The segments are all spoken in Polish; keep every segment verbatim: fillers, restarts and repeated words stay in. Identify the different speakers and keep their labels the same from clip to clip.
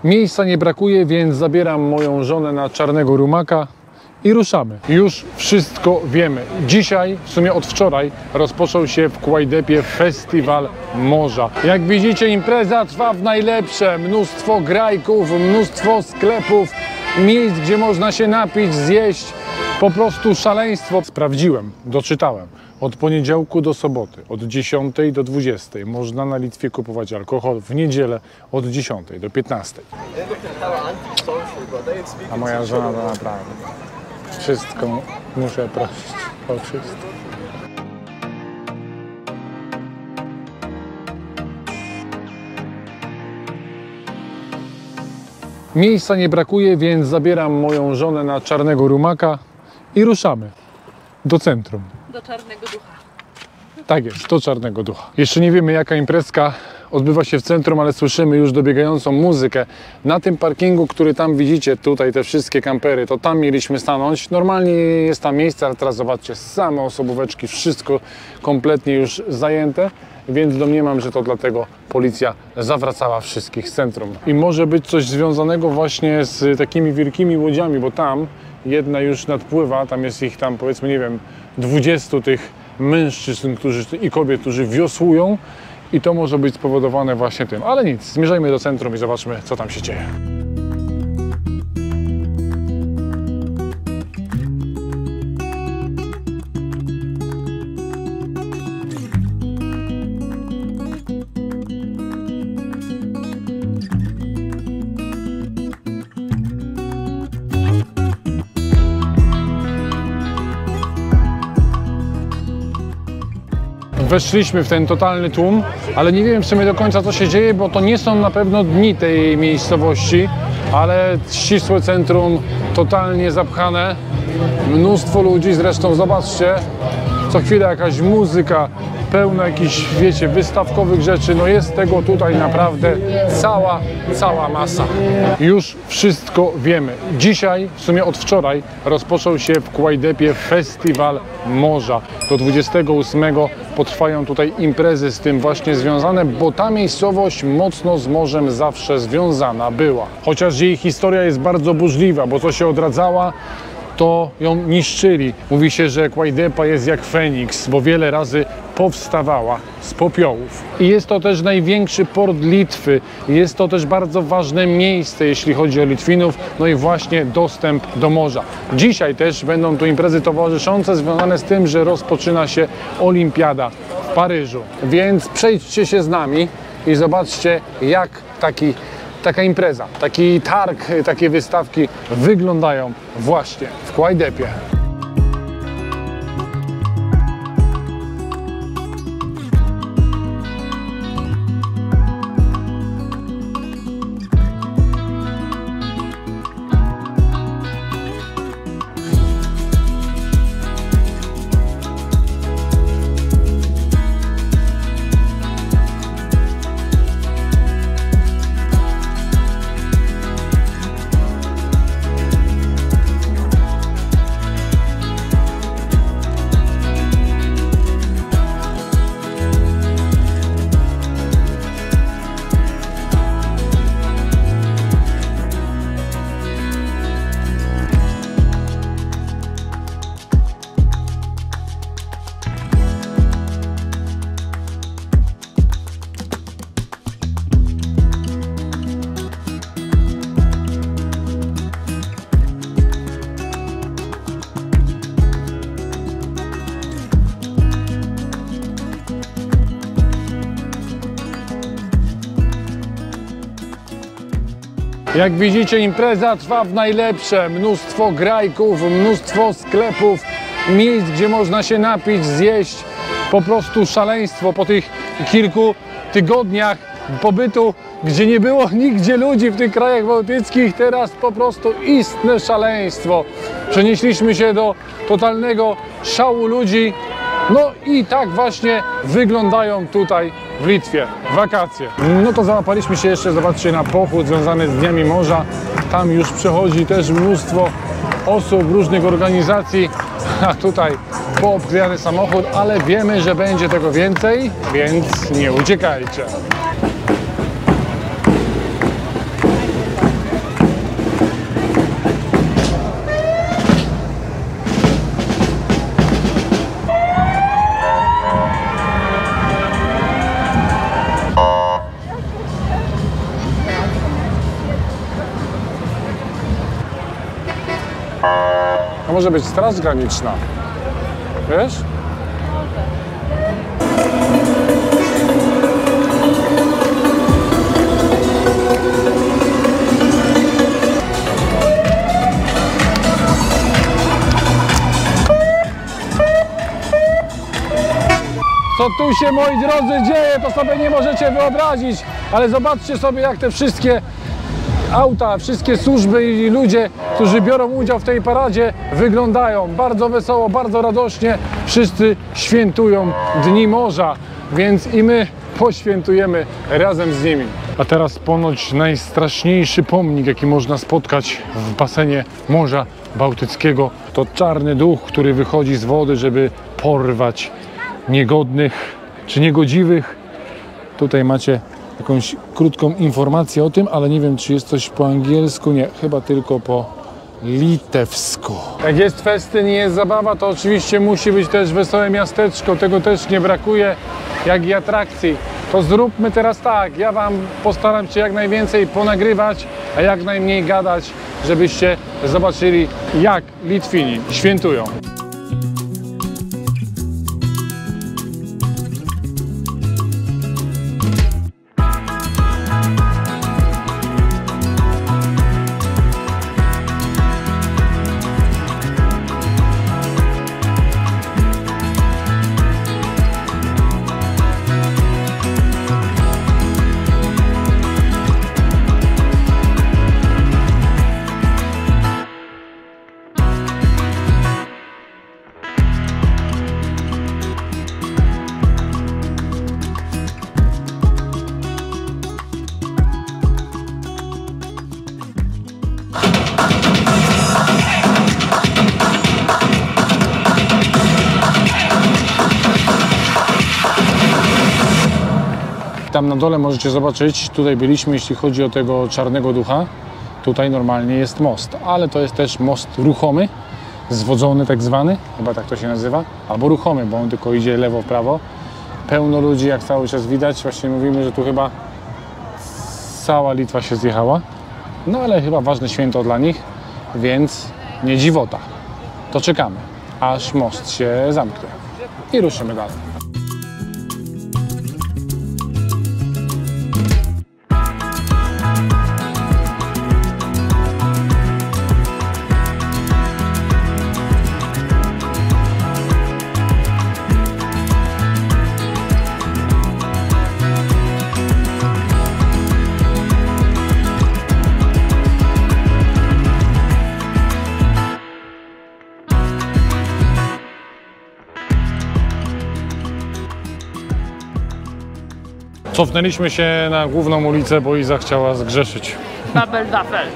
Speaker 1: Miejsca nie brakuje, więc zabieram moją żonę na czarnego rumaka i ruszamy. Już wszystko wiemy. Dzisiaj, w sumie od wczoraj, rozpoczął się w Kłajdepie Festiwal Morza. Jak widzicie, impreza trwa w najlepsze. Mnóstwo grajków, mnóstwo sklepów, miejsc, gdzie można się napić, zjeść. Po prostu szaleństwo. Sprawdziłem, doczytałem. Od poniedziałku do soboty, od dziesiątej do dwudziestej można na Litwie kupować alkohol, w niedzielę od dziesiątej do piętnastej. A moja żona to naprawdę wszystko muszę prosić o wszystko. Miejsca nie brakuje, więc zabieram moją żonę na czarnego rumaka i ruszamy do centrum.
Speaker 2: Do Czarnego Ducha.
Speaker 1: Tak jest, do Czarnego Ducha. Jeszcze nie wiemy, jaka imprezka odbywa się w centrum, ale słyszymy już dobiegającą muzykę. Na tym parkingu, który tam widzicie, tutaj te wszystkie kampery, to tam mieliśmy stanąć. Normalnie jest tam miejsce, ale teraz zobaczcie, same osobóweczki, wszystko kompletnie już zajęte, więc domniemam, że to dlatego policja zawracała wszystkich z centrum. I może być coś związanego właśnie z takimi wielkimi łodziami, bo tam jedna już nadpływa, tam jest ich tam, powiedzmy, nie wiem, dwudziestu tych mężczyzn którzy, i kobiet, którzy wiosłują i to może być spowodowane właśnie tym. Ale nic, zmierzajmy do centrum i zobaczmy, co tam się dzieje. Weszliśmy w ten totalny tłum, ale nie wiem w sumie do końca, co się dzieje, bo to nie są na pewno dni tej miejscowości, ale ścisłe centrum totalnie zapchane, mnóstwo ludzi, zresztą zobaczcie, co chwilę jakaś muzyka, pełno jakichś, wiecie, wystawkowych rzeczy, no jest tego tutaj naprawdę cała, cała masa. Już wszystko wiemy. Dzisiaj, w sumie od wczoraj, rozpoczął się w Kłajdepie Festiwal Morza. Do dwudziestego ósmego potrwają tutaj imprezy z tym właśnie związane, bo ta miejscowość mocno z morzem zawsze związana była. Chociaż jej historia jest bardzo burzliwa, bo co się odradzała, to ją niszczyli. Mówi się, że Kłajdepa jest jak Feniks, bo wiele razy powstawała z popiołów. I jest to też największy port Litwy. Jest to też bardzo ważne miejsce, jeśli chodzi o Litwinów, no i właśnie dostęp do morza. Dzisiaj też będą tu imprezy towarzyszące związane z tym, że rozpoczyna się Olimpiada w Paryżu. Więc przejdźcie się z nami i zobaczcie, jak taki Taka impreza, taki targ, takie wystawki wyglądają właśnie w Kłajdepie. Jak widzicie, impreza trwa w najlepsze. Mnóstwo grajków, mnóstwo sklepów, miejsc, gdzie można się napić, zjeść. Po prostu szaleństwo po tych kilku tygodniach pobytu, gdzie nie było nigdzie ludzi w tych krajach bałtyckich. Teraz po prostu istne szaleństwo. Przenieśliśmy się do totalnego szału ludzi. No i tak właśnie wyglądają tutaj w Litwie wakacje. No to załapaliśmy się jeszcze, zobaczcie, na pochód związany z Dniami Morza. Tam już przychodzi też mnóstwo osób, różnych organizacji, a tutaj poobklejany samochód, ale wiemy, że będzie tego więcej, więc nie uciekajcie. To może być Straż Graniczna. Wiesz? Co tu się, moi drodzy, dzieje, to sobie nie możecie wyobrazić, ale zobaczcie sobie, jak te wszystkie auta, wszystkie służby i ludzie, którzy biorą udział w tej paradzie, wyglądają bardzo wesoło, bardzo radośnie. Wszyscy świętują Dni Morza, więc i my poświętujemy razem z nimi. A teraz ponoć najstraszniejszy pomnik, jaki można spotkać w basenie Morza Bałtyckiego. To czarny duch, który wychodzi z wody, żeby porwać niegodnych czy niegodziwych. Tutaj macie jakąś krótką informację o tym, ale nie wiem, czy jest coś po angielsku. Nie, chyba tylko po litewsku. Jak jest festyn i jest zabawa, to oczywiście musi być też wesołe miasteczko. Tego też nie brakuje, jak i atrakcji. To zróbmy teraz tak. Ja wam postaram się jak najwięcej ponagrywać, a jak najmniej gadać, żebyście zobaczyli, jak Litwini świętują. Tam na dole możecie zobaczyć, tutaj byliśmy, jeśli chodzi o tego czarnego ducha. Tutaj normalnie jest most, ale to jest też most ruchomy, zwodzony tak zwany, chyba tak to się nazywa, albo ruchomy, bo on tylko idzie lewo, prawo. Pełno ludzi, jak cały czas widać, właśnie mówimy, że tu chyba cała Litwa się zjechała. No ale chyba ważne święto dla nich, więc nie dziwota. To czekamy, aż most się zamknie i ruszymy dalej. Cofnęliśmy się na główną ulicę, bo Iza chciała zgrzeszyć.
Speaker 2: Babel-dafel.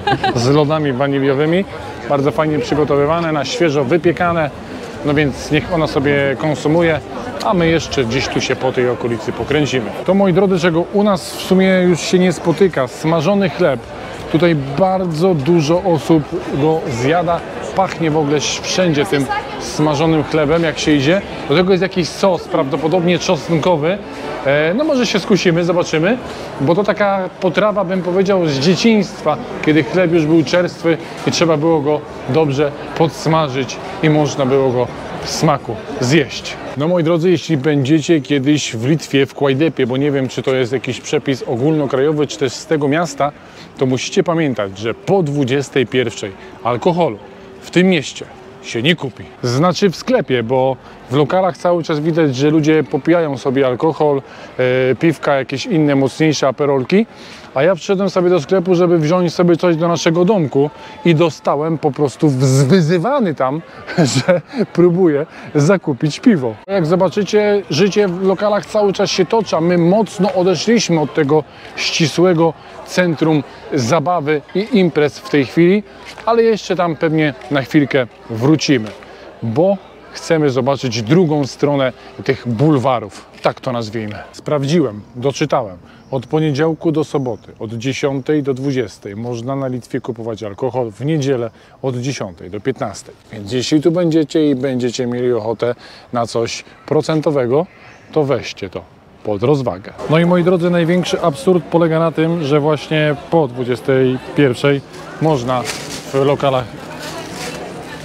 Speaker 1: Z lodami waniliowymi, bardzo fajnie przygotowywane, na świeżo wypiekane, no więc niech ona sobie konsumuje, a my jeszcze gdzieś tu się po tej okolicy pokręcimy. To, moi drodzy, czego u nas w sumie już się nie spotyka, smażony chleb. Tutaj bardzo dużo osób go zjada, pachnie w ogóle wszędzie tym smażonym chlebem, jak się idzie. Do tego jest jakiś sos, prawdopodobnie czosnkowy. No może się skusimy, zobaczymy, bo to taka potrawa, bym powiedział, z dzieciństwa, kiedy chleb już był czerstwy i trzeba było go dobrze podsmażyć i można było go w smaku zjeść. No, moi drodzy, jeśli będziecie kiedyś w Litwie, w Kłajdepie, bo nie wiem, czy to jest jakiś przepis ogólnokrajowy, czy też z tego miasta, to musicie pamiętać, że po dwudziestej pierwszej alkoholu w tym mieście się nie kupi. Znaczy w sklepie, bo w lokalach cały czas widać, że ludzie popijają sobie alkohol, e, piwka, jakieś inne mocniejsze aperolki, a ja przyszedłem sobie do sklepu, żeby wziąć sobie coś do naszego domku i dostałem po prostu wyzywany tam, że próbuję zakupić piwo. Jak zobaczycie, życie w lokalach cały czas się toczy, a my mocno odeszliśmy od tego ścisłego centrum zabawy i imprez w tej chwili, ale jeszcze tam pewnie na chwilkę wrócimy, bo chcemy zobaczyć drugą stronę tych bulwarów, tak to nazwijmy. Sprawdziłem, doczytałem. Od poniedziałku do soboty, od dziesiątej do dwudziestej można na Litwie kupować alkohol, w niedzielę od dziesiątej do piętnastej. Więc jeśli tu będziecie i będziecie mieli ochotę na coś procentowego, to weźcie to pod rozwagę. No i, moi drodzy, największy absurd polega na tym, że właśnie po dwudziestej pierwszej można w lokalach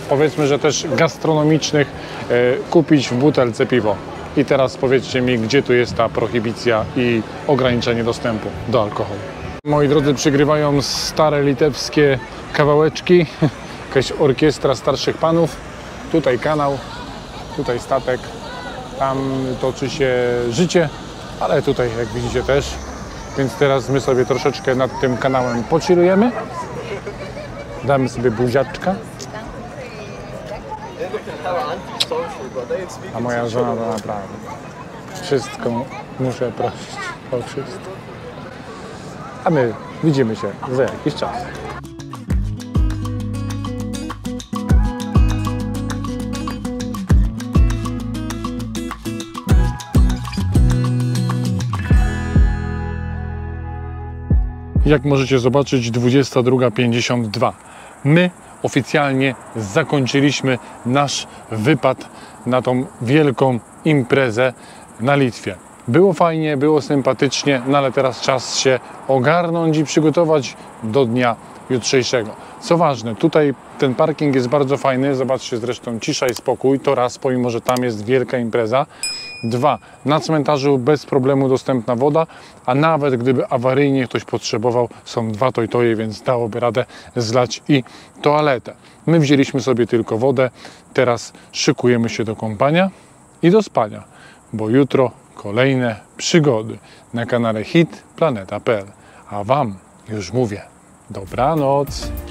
Speaker 1: powiedzmy, że też gastronomicznych, e, kupić w butelce piwo. I teraz powiedzcie mi, gdzie tu jest ta prohibicja i ograniczenie dostępu do alkoholu. Moi drodzy, przygrywają stare litewskie kawałeczki, jakaś orkiestra starszych panów, tutaj kanał, tutaj statek, tam toczy się życie, ale tutaj, jak widzicie, też. Więc teraz my sobie troszeczkę nad tym kanałem pochillujemy, damy sobie buziaczka. A moja żona to naprawdę wszystko muszę prosić o wszystko. A my widzimy się za jakiś czas. Jak możecie zobaczyć, dwudziesta druga pięćdziesiąt dwa. My oficjalnie zakończyliśmy nasz wypad na tą wielką imprezę na Litwie. Było fajnie, było sympatycznie, no ale teraz czas się ogarnąć i przygotować do dnia jutrzejszego. Co ważne, tutaj ten parking jest bardzo fajny, zobaczcie, zresztą cisza i spokój, to raz, pomimo że tam jest wielka impreza. Dwa, na cmentarzu bez problemu dostępna woda, a nawet gdyby awaryjnie ktoś potrzebował, są dwa tojtoje, więc dałoby radę zlać i toaletę. My wzięliśmy sobie tylko wodę, teraz szykujemy się do kąpania i do spania, bo jutro kolejne przygody na kanale hit planeta kropka p l. A Wam już mówię, dobranoc!